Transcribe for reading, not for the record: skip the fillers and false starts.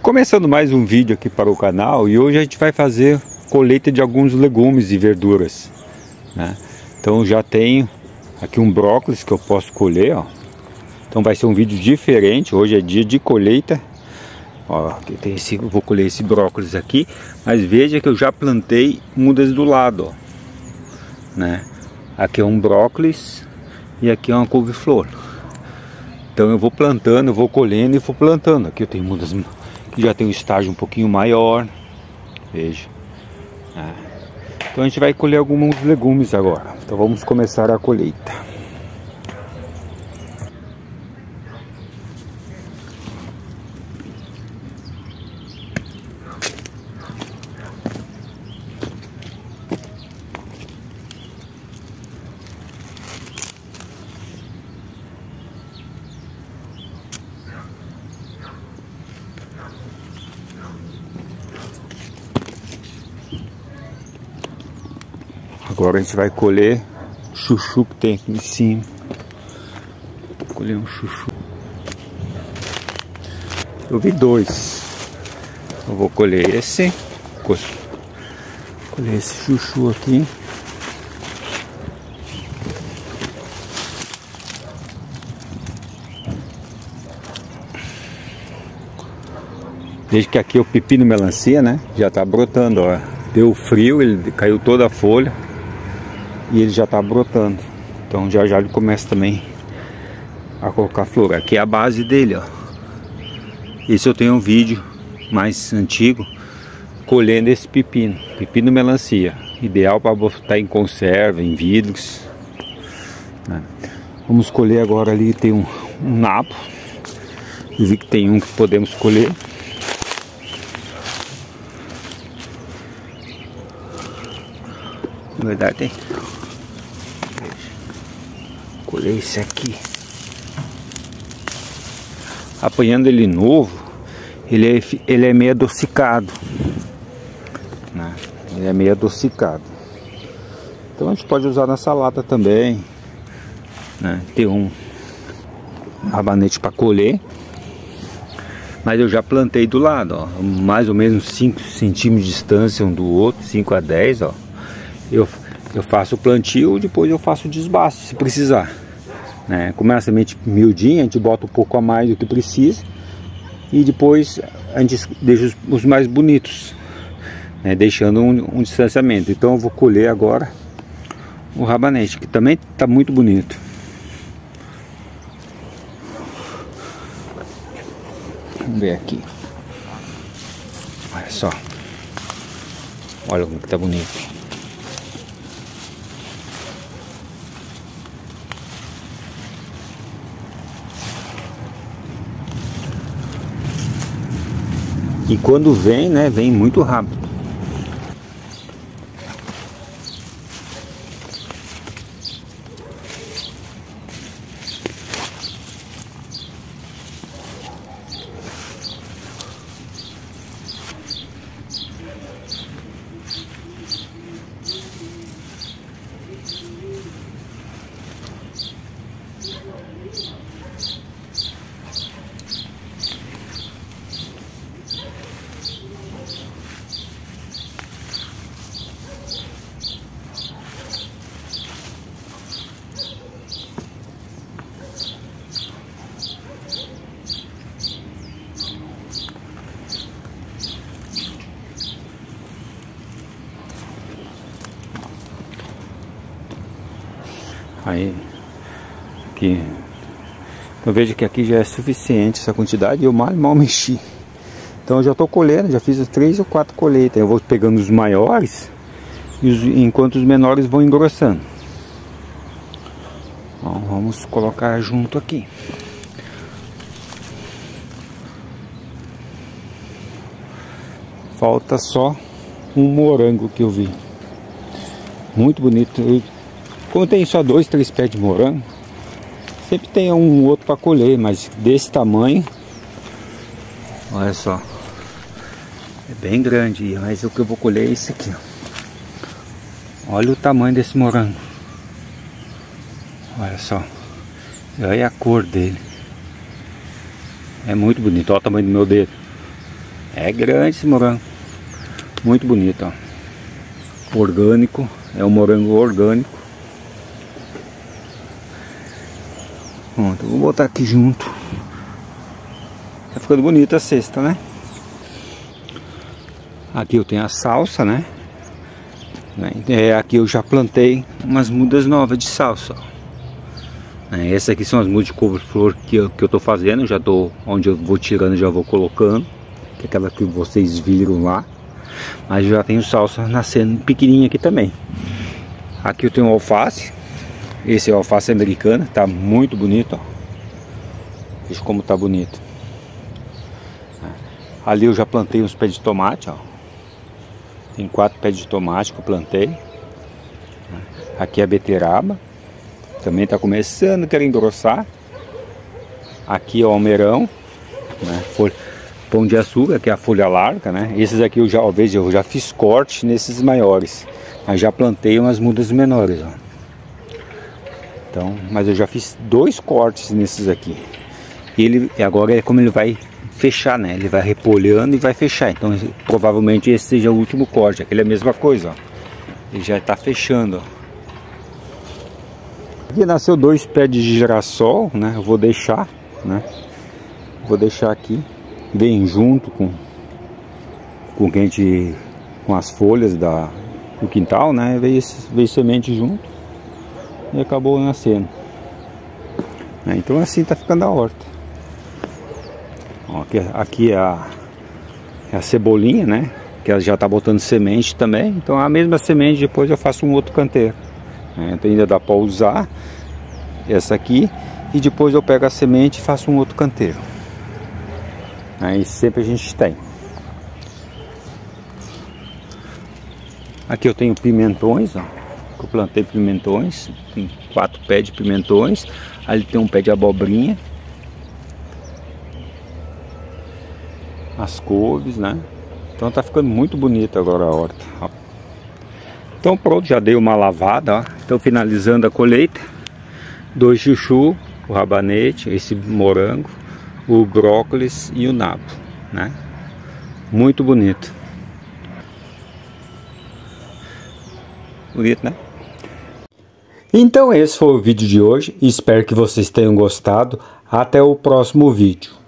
Começando mais um vídeo aqui para o canal, e hoje a gente vai fazer colheita de alguns legumes e verduras, né? Então já tenho aqui um brócolis que eu posso colher, ó. Então vai ser um vídeo diferente, hoje é dia de colheita. Ó, aqui tem esse, eu vou colher esse brócolis aqui, mas veja que eu já plantei mudas do lado, ó, né? Aqui é um brócolis e aqui é uma couve-flor. Então eu vou plantando, eu vou colhendo e vou plantando. Aqui eu tenho mudas que já tem um estágio um pouquinho maior, veja. Então a gente vai colher alguns legumes agora. Então vamos começar a colheita. Agora a gente vai colher chuchu que tem aqui em cima. Vou colher um chuchu. Eu vi dois. Eu vou colher esse. Colher esse chuchu aqui. Veja que aqui é o pepino melancia, né? Já tá brotando, ó. Deu frio, ele caiu toda a folha. E ele já está brotando. Então já ele começa também a colocar flor. Aqui é a base dele, ó. Esse eu tenho um vídeo mais antigo colhendo esse pepino. Pepino melancia. Ideal para botar em conserva, em vidros, né? Vamos colher agora ali, tem um nabo. Eu vi que tem um que podemos colher. Na verdade tem. Colher esse aqui. Apanhando ele novo, ele é meio adocicado, né? Ele é meio adocicado. Então a gente pode usar na salada também, né? Tem um rabanete para colher, mas eu já plantei do lado, ó, mais ou menos 5 centímetros de distância um do outro, 5 a 10, ó. Eu faço o plantio, depois eu faço o desbaste, se precisar, né? Como é uma semente miudinha, a gente bota um pouco a mais do que precisa. E depois a gente deixa os mais bonitos, né? Deixando um distanciamento. Então eu vou colher agora o rabanete, que também está muito bonito. Vamos ver aqui. Olha só. Olha como que tá bonito. E quando vem, né, vem muito rápido. Aí, aqui, eu vejo que aqui já é suficiente essa quantidade, eu mal mexi. Então eu já estou colhendo, já fiz as 3 ou 4 colheitas. Eu vou pegando os maiores, enquanto os menores vão engrossando. Então, vamos colocar junto aqui. Falta só um morango que eu vi. Muito bonito. Como tem só 2, 3 pés de morango, sempre tem um outro para colher, mas desse tamanho, olha só, é bem grande. Mas o que eu vou colher é esse aqui, ó. Olha o tamanho desse morango, olha só, olha a cor dele, é muito bonito. Olha o tamanho do meu dedo. É grande esse morango. Muito bonito, ó. Orgânico. É um morango orgânico. Pronto, eu vou botar aqui junto. Tá ficando bonita a cesta, né? Aqui eu tenho a salsa, né? Aqui eu já plantei umas mudas novas de salsa, ó. Essas aqui são as mudas de couve-flor que eu tô fazendo. Já tô, onde eu vou tirando, já vou colocando. Que é aquela que vocês viram lá. Mas já tenho salsa nascendo pequenininha aqui também. Aqui eu tenho alface. Esse é o alface americana. Tá muito bonito, ó. Veja como tá bonito. Ali eu já plantei uns pés de tomate, ó. Tem 4 pés de tomate que eu plantei. Aqui é a beterraba. Também tá começando a querer engrossar. Aqui é o almeirão, né? Pão de açúcar, que é a folha larga, né? Esses aqui eu já fiz corte nesses maiores. Mas já plantei umas mudas menores, ó. Então, mas eu já fiz 2 cortes nesses aqui. E ele agora é como ele vai fechar, né? Ele vai repolhando e vai fechar. Então provavelmente esse seja o último corte. Aquele é a mesma coisa, ó. Ele já está fechando, ó. Aqui nasceu 2 pés de girassol, né? Eu vou deixar, né? Vou deixar aqui. Vem junto com as folhas do quintal, né? Veio semente junto e acabou nascendo. Então assim tá ficando a horta. Ó, aqui é a cebolinha, né? Que ela já tá botando semente também. Então a mesma semente depois eu faço um outro canteiro. Então ainda dá para usar essa aqui e depois eu pego a semente e faço um outro canteiro. Aí sempre a gente tem. Aqui eu tenho pimentões, ó. Eu plantei pimentões. Tem 4 pés de pimentões. Ali tem um pé de abobrinha. As couves, né? Então tá ficando muito bonito agora a horta. Ó. Então pronto, já dei uma lavada, ó. Então finalizando a colheita. 2 chuchu, o rabanete, esse morango, o brócolis e o nabo, né? Muito bonito. Bonito, né? Então esse foi o vídeo de hoje. Espero que vocês tenham gostado. Até o próximo vídeo.